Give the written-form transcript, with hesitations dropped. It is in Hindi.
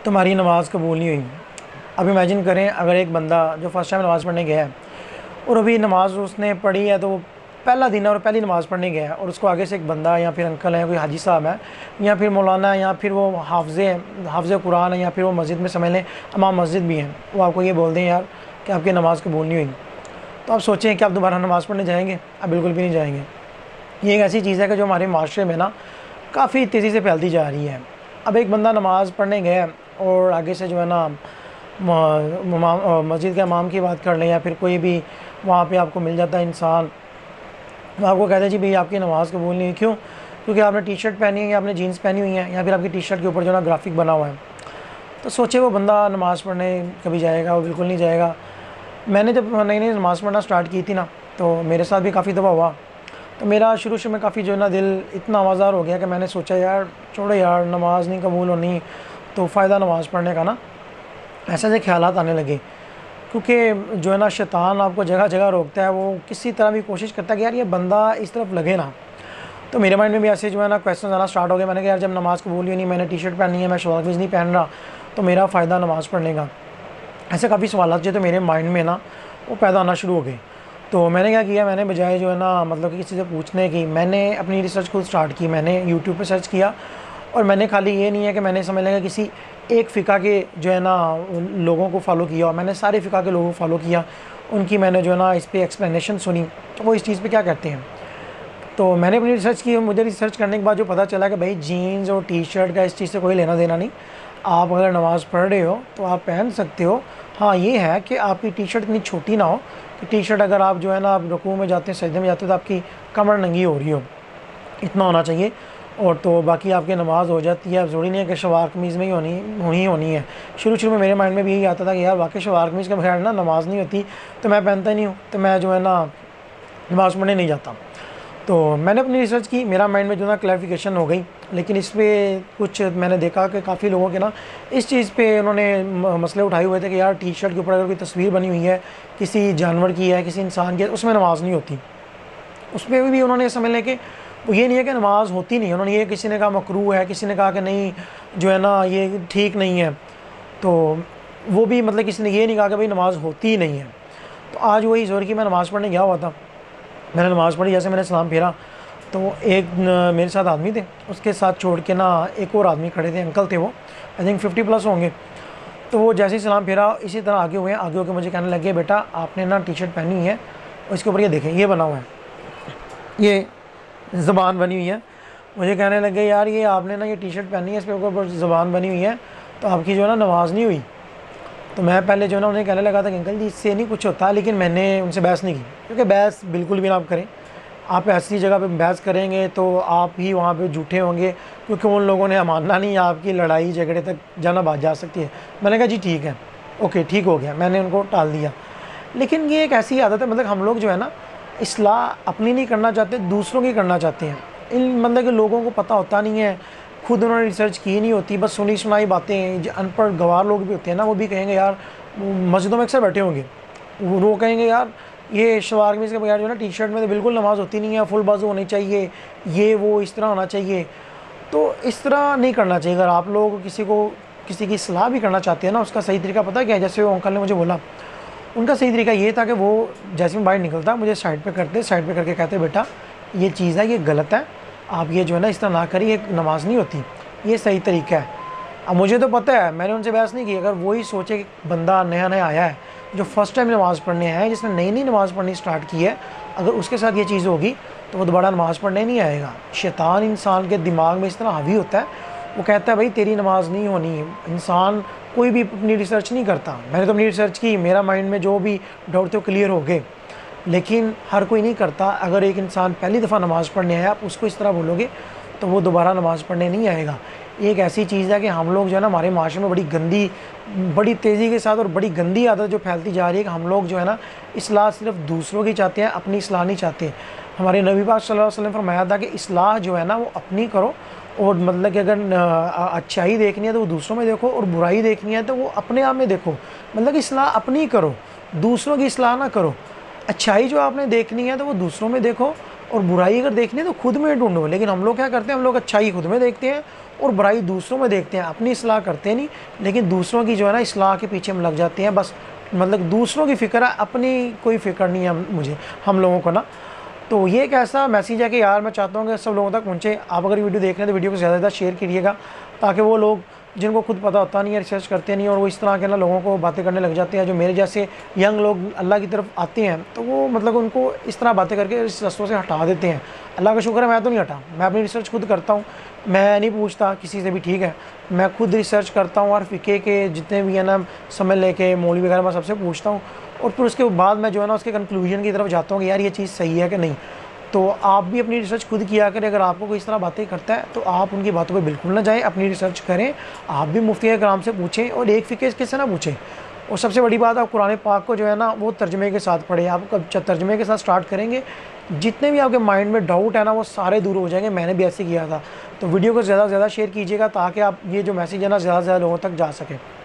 तुम्हारी नमाज़ कबूल नहीं हुई। अब इमेजिन करें, अगर एक बंदा जो फर्स्ट टाइम नमाज़ पढ़ने गया है और अभी नमाज़ उसने पढ़ी है, तो वो पहला दिन है और पहली नमाज़ पढ़ने गया है, और उसको आगे से एक बंदा या फिर अंकल है, कोई हाजी साहब है या फिर मौलाना है या फिर वो हाफ़ज़ कुरान है या फिर वो मस्जिद में समझ लें इमाम मस्जिद भी हैं, वो आपको ये बोल दें यार कि आपकी नमाज़ कबूल नहीं हुई, तो आप सोचें कि आप दोबारा नमाज़ पढ़ने जाएंगे? आप बिल्कुल भी नहीं जाएंगे। ये एक ऐसी चीज़ है कि जो हमारे माशरे में ना काफ़ी तेज़ी से फैलती जा रही है। अब एक बंदा नमाज़ पढ़ने गया और आगे से जो है ना मस्जिद के इमाम की बात कर लें या फिर कोई भी वहाँ पे आपको मिल जाता है इंसान, वो आपको कहते हैं जी भाई आपकी नमाज़ कबूल नहीं हुई। क्यों? क्योंकि आपने टी शर्ट पहनी है या आपने जीन्स पहनी हुई है या फिर आपकी टी शर्ट के ऊपर जो ना ग्राफिक बना हुआ है। तो सोचे वो बंदा नमाज़ पढ़ने कभी जाएगा? वो बिल्कुल नहीं जाएगा। मैंने जब नई नई नमाज़ पढ़ना स्टार्ट की थी ना, तो मेरे साथ भी काफ़ी दफ़ा हुआ। तो मेरा शुरू में काफ़ी जो है ना दिल इतना आवाज़ार हो गया कि मैंने सोचा यार छोड़ो यार, नमाज़ नहीं कबूल होनी तो फ़ायदा नमाज़ पढ़ने का ना। ऐसे ऐसे ख्यालात आने लगे, क्योंकि जो है ना शैतान आपको जगह जगह रोकता है, वो किसी तरह भी कोशिश करता है कि यार ये बंदा इस तरफ लगे ना। तो मेरे माइंड में भी ऐसे जो है ना क्वेश्चन आना स्टार्ट हो गए। मैंने कहा यार जब नमाज़ कबूल ही नहीं, मैंने टी शर्ट पहनी है, मैं शलवार कमीज़ नहीं पहन रहा, तो मेरा फ़ायदा नमाज़ पढ़ने का। ऐसे काफ़ी सवाल जो तो मेरे माइंड में ना वो पैदा होना शुरू हो गए। तो मैंने क्या किया, मैंने बजाय जो है ना मतलब कि किसी से पूछने की, मैंने अपनी रिसर्च खुद स्टार्ट की। मैंने यूट्यूब पे सर्च किया, और मैंने खाली ये नहीं है कि मैंने समझ लेंगे किसी एक फ़िका के जो है ना लोगों को फॉलो किया, और मैंने सारे फ़िका के लोगों को फॉलो किया, उनकी मैंने जो है ना इस पर एक्सप्लेनेशन सुनी तो वो इस चीज़ पे क्या कहते हैं। तो मैंने अपनी रिसर्च की। मुझे रिसर्च करने के बाद जो पता चला कि भाई जीन्स और टी शर्ट का इस चीज़ से कोई लेना देना नहीं। आप अगर नमाज़ पढ़ रहे हो तो आप पहन सकते हो। हाँ ये है कि आपकी टी शर्ट इतनी छोटी ना हो कि टी शर्ट अगर आप जो है ना आप रुकू में जाते हैं, सजदे में जाते हो, तो आपकी कमर नंगी हो रही हो, इतना होना चाहिए। और तो बाकी आपकी नमाज़ हो जाती है। अब ज़रूरी नहीं है कि शलवार कमीज़ में ही होनी है। शुरू में मेरे माइंड में भी यही आता था कि यार वाकई शलवार कमीज़ के बगैर ना नमाज़ नहीं होती, तो मैं पहनता ही नहीं हूँ, तो मैं जो है ना नमाज़ पढ़ने नहीं जाता। तो मैंने अपनी रिसर्च की, मेरा माइंड में जो ना क्लैरिफिकेशन हो गई। लेकिन इस पर कुछ मैंने देखा कि काफ़ी लोगों के ना इस चीज़ पे उन्होंने मसले उठाए हुए थे कि यार टी शर्ट के ऊपर अगर कोई तस्वीर बनी हुई है किसी जानवर की है, किसी इंसान की है, उसमें नमाज़ नहीं होती। उसमें भी उन्होंने समझ लें कि वो ये नहीं है कि नमाज़ होती नहीं है, उन्होंने ये किसी ने कहा मकरूह है, किसी ने कहा कि नहीं जो है ना ये ठीक नहीं है। तो वो भी मतलब किसी ने ये नहीं कहा कि भाई नमाज़ होती ही नहीं है। तो आज वही ज़ोर की मैं नमाज़ पढ़ने गया हुआ था। मैंने नमाज़ पढ़ी, जैसे मैंने सलाम फेरा तो एक मेरे साथ आदमी थे, उसके साथ छोड़ के ना एक और आदमी खड़े थे, अंकल थे, वो आई थिंक 50+ होंगे। तो वो जैसे ही सलाम फेरा इसी तरह आगे हुए, आगे होकर मुझे कहने लगे बेटा आपने ना टी शर्ट पहनी हुई है और इसके ऊपर ये देखें ये बना हुआ है, ये ज़बान बनी हुई है। मुझे कहने लगे यार ये आपने ना ये टी शर्ट पहनी है, इस पे ऊपर ज़बान बनी हुई है, तो आपकी जो है ना नमाज़ नहीं हुई। तो मैं पहले जो है ना उन्हें कहने लगा था कि अंकल जी इससे नहीं कुछ होता, लेकिन मैंने उनसे बहस नहीं की, क्योंकि बहस बिल्कुल भी ना आप करें। आप ऐसी जगह पे बहस करेंगे तो आप ही वहाँ पे झूठे होंगे, क्योंकि उन लोगों ने मानना नहीं, आपकी लड़ाई झगड़े तक जाना बात जा सकती है। मैंने कहा जी ठीक है, ओके ठीक हो गया, मैंने उनको टाल दिया। लेकिन ये एक ऐसी आदत है, मतलब हम लोग जो है ना इस्लाह अपनी नहीं करना चाहते, दूसरों की करना चाहते हैं। इन मतलब के लोगों को पता होता नहीं है, खुद उन्होंने रिसर्च की नहीं होती, बस सुनी सुनाई बातें। जो अनपढ़ गवार लोग भी होते हैं ना, वो भी कहेंगे यार, मस्जिदों में अक्सर बैठे होंगे, वो कहेंगे यार ये शलवार कमीज़ के बगैर जो है ना टी शर्ट में तो बिल्कुल नमाज़ होती नहीं है, फुल बाजू होनी चाहिए, ये वो इस तरह होना चाहिए। तो इस तरह नहीं करना चाहिए। अगर आप लोग किसी की सलाह भी करना चाहते हैं ना, उसका सही तरीका पता क्या है? जैसे वो अंकल ने मुझे बोला, उनका सही तरीका ये था कि वो जैसे मैं बाहर निकलता मुझे साइड पे करके कहते बेटा ये चीज़ है, ये गलत है, आप ये जो है ना इस तरह ना करिए, ये नमाज़ नहीं होती, ये सही तरीका है। अब मुझे तो पता है, मैंने उनसे बहस नहीं की। अगर वही सोचे कि बंदा नया नया आया है, जो फर्स्ट टाइम नमाज़ पढ़ने आया है, जिसने नई नई नमाज़ पढ़नी स्टार्ट की है, अगर उसके साथ ये चीज़ होगी तो वो दोबारा नमाज़ पढ़ने नहीं आएगा। शैतान इंसान के दिमाग में इस तरह हावी होता है, वो कहता है भाई तेरी नमाज़ नहीं होनी। इंसान कोई भी अपनी रिसर्च नहीं करता। मैंने तो अपनी रिसर्च की, मेरा माइंड में जो भी डाउट थे वो क्लियर हो गए, लेकिन हर कोई नहीं करता। अगर एक इंसान पहली दफ़ा नमाज़ पढ़ने आया, आप उसको इस तरह बोलोगे तो वो दोबारा नमाज़ पढ़ने नहीं आएगा। एक ऐसी चीज़ है कि हम लोग जो है ना हमारे माशरे में बड़ी तेज़ी के साथ और बड़ी गंदी आदत जो फैलती जा रही है कि हम लोग जो है ना इस्लाह सिर्फ दूसरों की चाहते हैं, अपनी इस्लाह नहीं चाहते। हमारे नबी पाक सल्लल्लाहु अलैहि वसल्लम फरमाया था कि इस्लाह जो है ना वो अपनी करो, और मतलब कि अगर अच्छाई देखनी है तो वो दूसरों में देखो, और बुराई देखनी है तो वो अपने आप में देखो। मतलब कि इस्लाह अपनी करो, दूसरों की इस्लाह ना करो। अच्छाई जो आपने देखनी है तो वो दूसरों में देखो, और बुराई अगर देखनी है तो खुद में ढूंढो, लेकिन हम लोग क्या करते हैं, हम लोग अच्छाई खुद में देखते हैं और बुराई दूसरों में देखते हैं, अपनी इस्लाह करते नहीं, लेकिन दूसरों की जो है ना इस्लाह के पीछे हम लग जाते हैं। बस मतलब दूसरों की फ़िक्र है, अपनी कोई फ़िक्र नहीं है मुझे, हम लोगों को ना। तो ये एक ऐसा मैसेज है कि यार मैं चाहता हूँ कि सब लोगों तक पहुँचे। आप अगर वीडियो देख रहे हैं तो वीडियो को ज़्यादा से ज़्यादा शेयर कीजिएगा, ताकि वो लोग जिनको खुद पता होता नहीं है, रिसर्च करते नहीं और वो इस तरह के ना लोगों को बातें करने लग जाते हैं, जो मेरे जैसे यंग लोग अल्लाह की तरफ आते हैं तो वो मतलब उनको इस तरह बातें करके इस रस्तों से हटा देते हैं। अल्लाह का शुक्र है मैं तो नहीं हटा, मैं अपनी रिसर्च खुद करता हूँ, मैं नहीं पूछता किसी से भी, ठीक है, मैं खुद रिसर्च करता हूँ और फ़िक़े के जितने भी है ना समझ लेके मौलवी वगैरह मैं सबसे पूछता हूँ और फिर उसके बाद मैं जो है ना उसके कंक्लूजन की तरफ जाता हूँ कि यार ये चीज़ सही है कि नहीं। तो आप भी अपनी रिसर्च खुद किया करें। अगर आपको कोई इस तरह बातें करता है तो आप उनकी बातों पे बिल्कुल ना जाएं, अपनी रिसर्च करें। आप भी मुफ्ती कराम से पूछें और एक फ़िक़े से ना पूछें। और सबसे बड़ी बात, आप कुरान पाक को जो है ना वो तर्जमे के साथ पढ़ें। आप जब तर्जमे के साथ स्टार्ट करेंगे, जितने भी आपके माइंड में डाउट है ना वो सारे दूर हो जाएंगे। मैंने भी ऐसे किया था। तो वीडियो को ज़्यादा से ज़्यादा शेयर कीजिएगा ताकि आप ये जो मैसेज है ना ज़्यादा से ज़्यादा लोगों तक जा सके।